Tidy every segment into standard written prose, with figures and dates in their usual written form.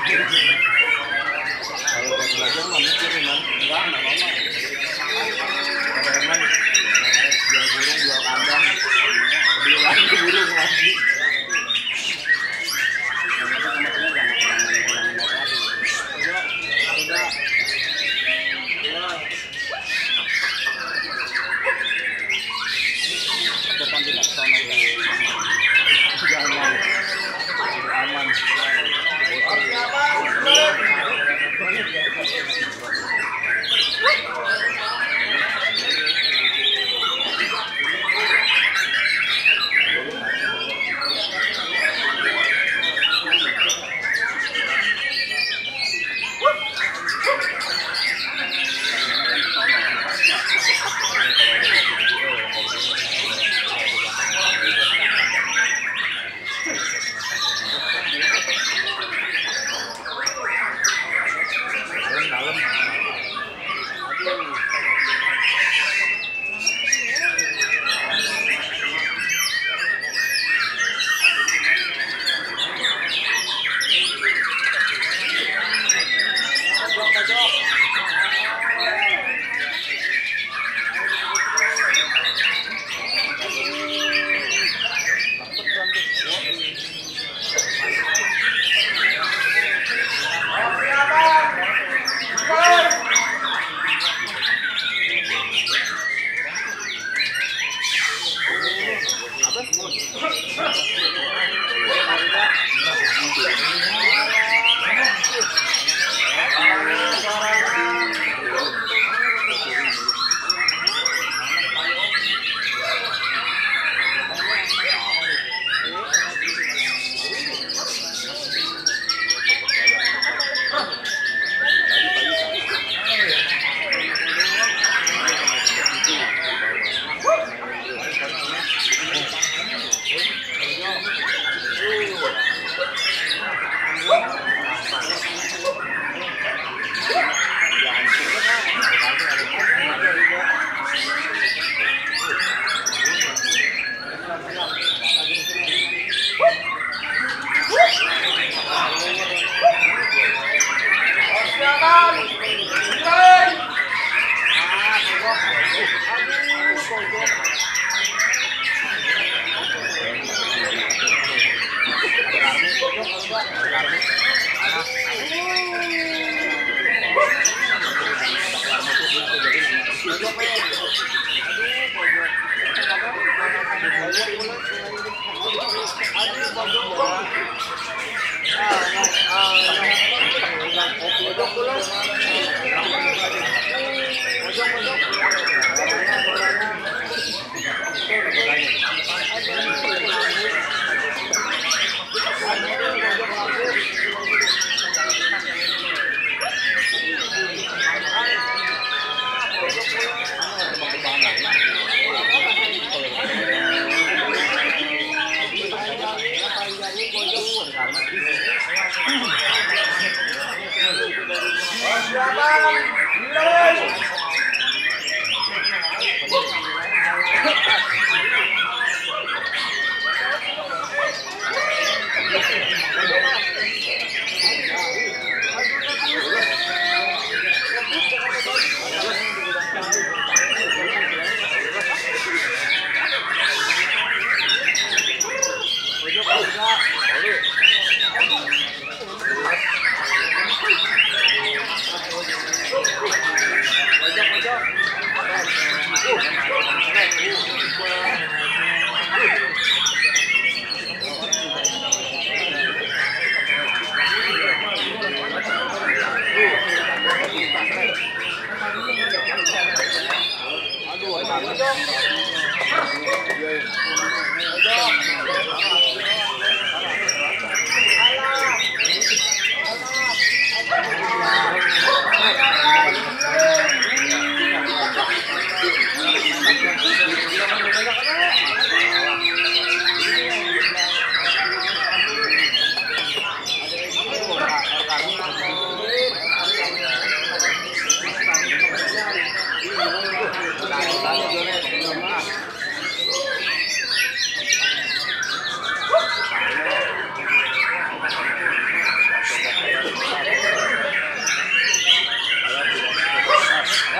Kalau buat belajar mah mikir man, enggak mau mah. Teman jual burung, jual kandang, beli lagi burung lagi. Yang itu teman-teman jangan naik lagi. Udah. Depan tidak sana udah. Aman.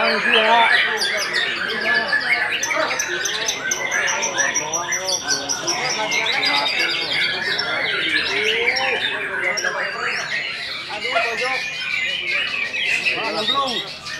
itu ya. Belum.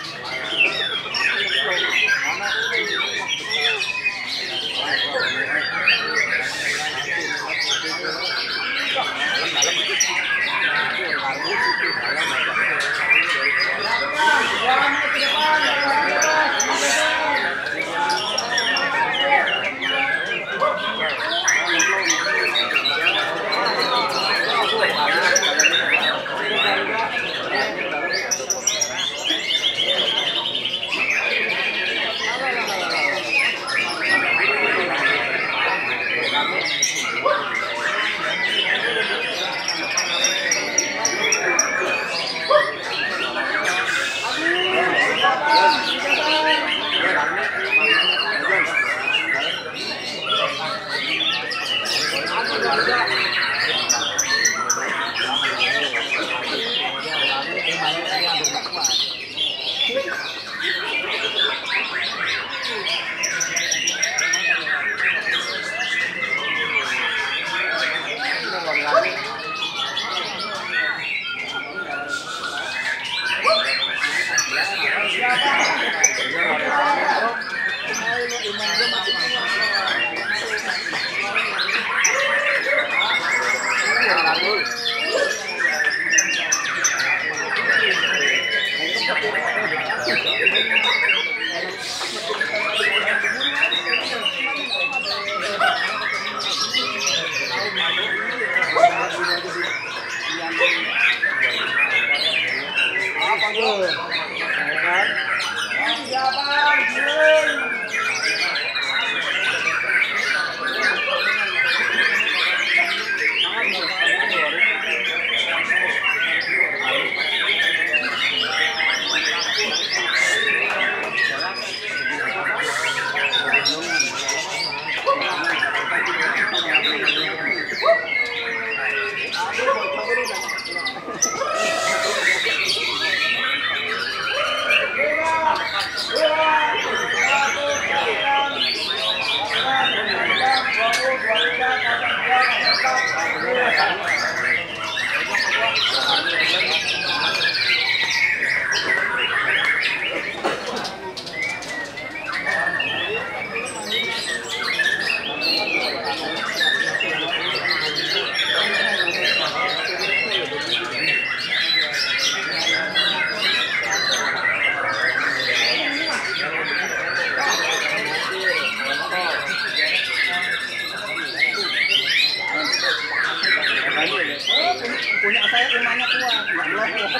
Punya saya rumahnya kuat, nggak lolos.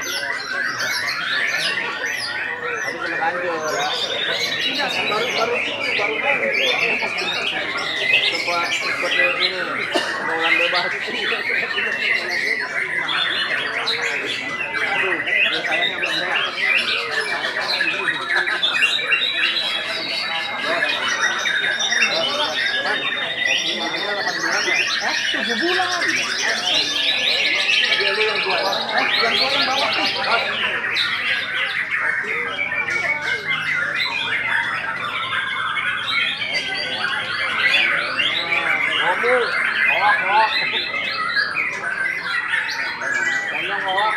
Tapi bener hancur. Tidak, baru seperti ini, bulan bebas. Aduh, sayangnya belum sehat. 7 bulan. Tapi lu yang jual. Yang jual yang bawa. Ngomong, ngowak. Banyak ngowak.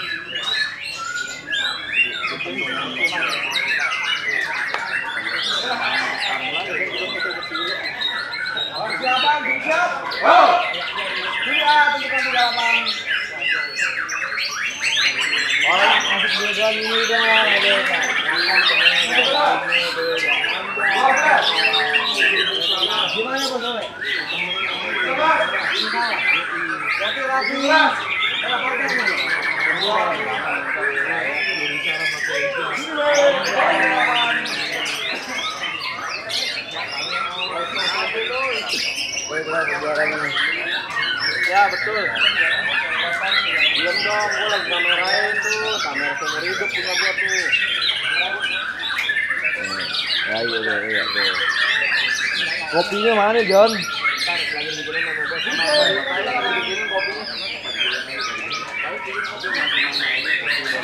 Siap. Oh. Sudah tentukan di halaman. Orang masuk juga ini dah. Gimana Bos Owe? Rapi lah. Ya betul. Diam dong, gue lagi kamerain tuh, kamera seumur hidup punya gue tuh. Iya tuh. Kopinya mana John? Ntar lagi dibikinin sama gue sama lagi dibikinin kopinya.